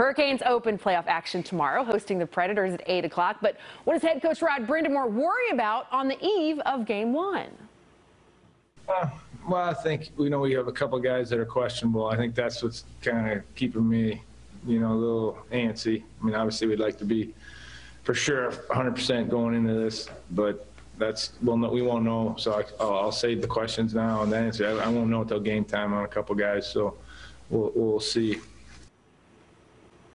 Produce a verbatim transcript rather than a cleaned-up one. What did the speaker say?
Hurricanes open playoff action tomorrow, hosting the Predators at eight o'clock. But what does head coach Rod Brind'Amour worry about on the eve of game one? Uh, well, I think we know we have a couple guys that are questionable. I think that's what's kind of keeping me, you know, a little antsy. I mean, obviously we'd like to be for sure one hundred percent going into this, but that's well, no, we won't know. So I, I'll, I'll save the questions now and then. I, I won't know until game time on a couple guys. So we'll, we'll see.